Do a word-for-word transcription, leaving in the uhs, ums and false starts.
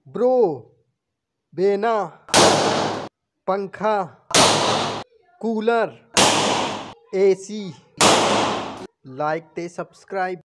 Bro बेना पंखा cooler AC like ते सब्सक्राइब।